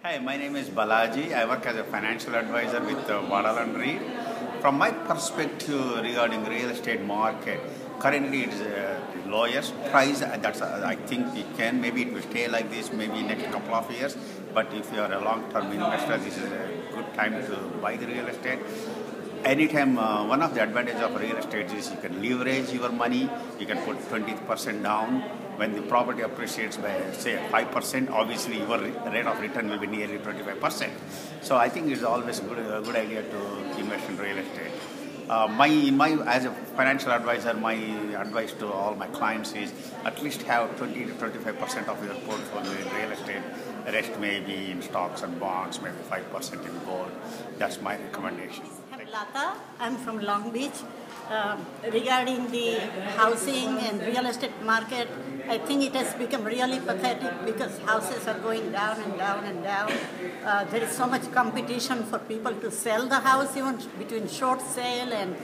Hi, my name is Balaji. I work as a financial advisor with Patel and Reed. From my perspective regarding real estate market, currently it is the lowest price. That's I think it can. Maybe it will stay like this. Maybe next couple of years. But if you are a long-term investor, this is a good time to buy the real estate. Anytime, one of the advantages of real estate is you can leverage your money. You can put 20% down. When the property appreciates by, say, 5%, obviously your rate of return will be nearly 25%. So I think it's always a good idea to invest in real estate. As a financial advisor, my advice to all my clients is at least have 20 to 25% of your portfolio in real estate. The rest may be in stocks and bonds, maybe 5% in gold. That's my recommendation. I'm Lata. I'm from Long Beach. Regarding the housing and real estate market, I think it has become really pathetic because houses are going down and down and down. There is so much competition for people to sell the house, even between short sale and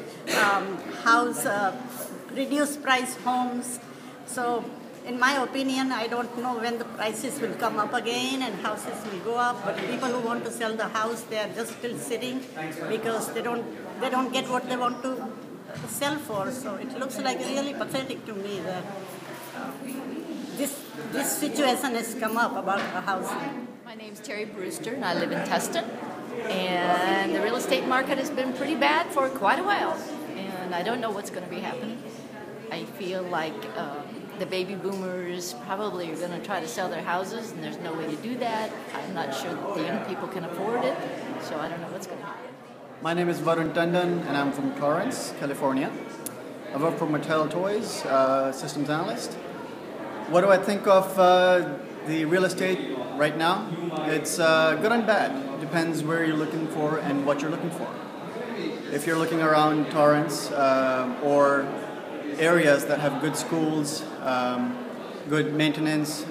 reduced price homes. So in my opinion, I don't know when the prices will come up again and houses will go up, but people who want to sell the house, they are just still sitting because they don't get what they want to sell for. So it looks like really pathetic to me that this situation has come up about the housing. My name's Terry Brewster and I live in Tustin, and the real estate market has been pretty bad for quite a while, and I don't know what's going to be happening. I feel like the baby boomers probably are going to try to sell their houses, and there's no way to do that. I'm not sure that the young people can afford it, so I don't know what's going to happen. My name is Varun Tandon and I'm from Torrance, California. I work for Patel Toys, systems analyst. What do I think of the real estate right now? It's good and bad. Depends where you're looking for and what you're looking for. If you're looking around Torrance or areas that have good schools, good maintenance,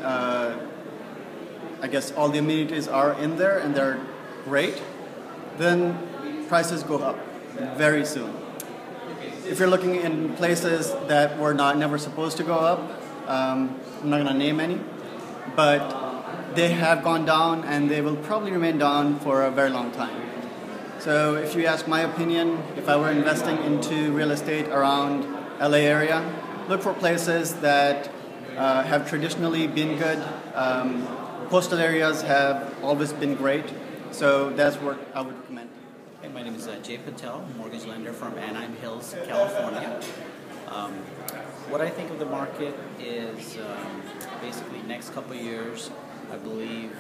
I guess all the amenities are in there and they're great, then prices go up very soon. If you're looking in places that were never supposed to go up, I'm not going to name any, but they have gone down and they will probably remain down for a very long time. So if you ask my opinion, if I were investing into real estate around LA area, look for places that have traditionally been good. Coastal areas have always been great, so that's what I would recommend. Hey, my name is Jay Patel, mortgage lender from Anaheim Hills, California. What I think of the market is basically next couple of years, I believe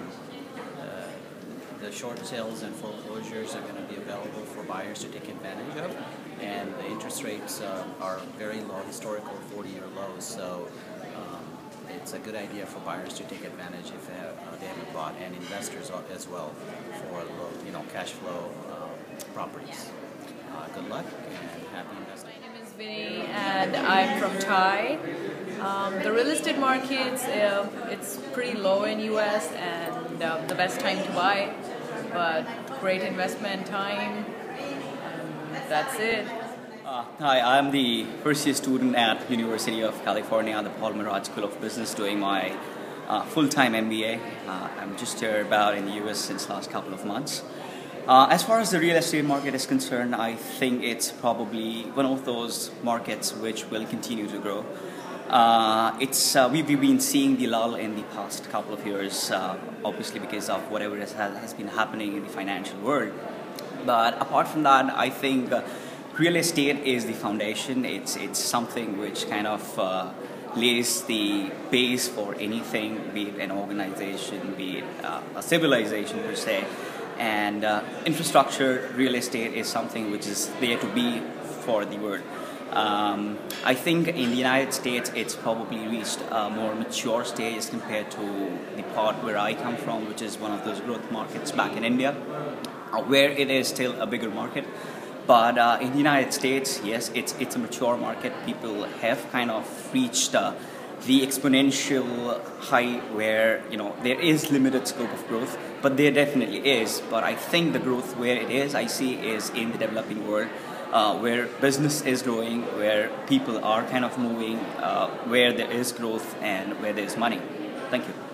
the short sales and foreclosures are going to be available for buyers to take advantage of, and the interest rates are very low, historical 40-year lows, so it's a good idea for buyers to take advantage if they haven't bought, and investors as well for low, cash flow properties. Good luck and happy investing. My name is Vinny and I'm from Thai. The real estate markets, it's pretty low in US and the best time to buy, but great investment time. That's it. Hi, I'm the first year student at University of California at the Paul Merage School of Business doing my full-time MBA. I'm just here about in the US since last couple of months. As far as the real estate market is concerned, I think it's probably one of those markets which will continue to grow. We've been seeing the lull in the past couple of years, obviously because of whatever has been happening in the financial world. But apart from that, I think real estate is the foundation. It's something which kind of lays the base for anything, be it an organization, be it a civilization per se. And infrastructure, real estate is something which is there to be for the world. I think in the United States it's probably reached a more mature stage as compared to the part where I come from, which is one of those growth markets back in India, where it is still a bigger market. But in the United States, yes, it's a mature market. People have kind of reached the exponential height where there is limited scope of growth, but there definitely is. But I think the growth where it is, I see, is in the developing world, where business is growing, where people are kind of moving, where there is growth and where there is money. Thank you.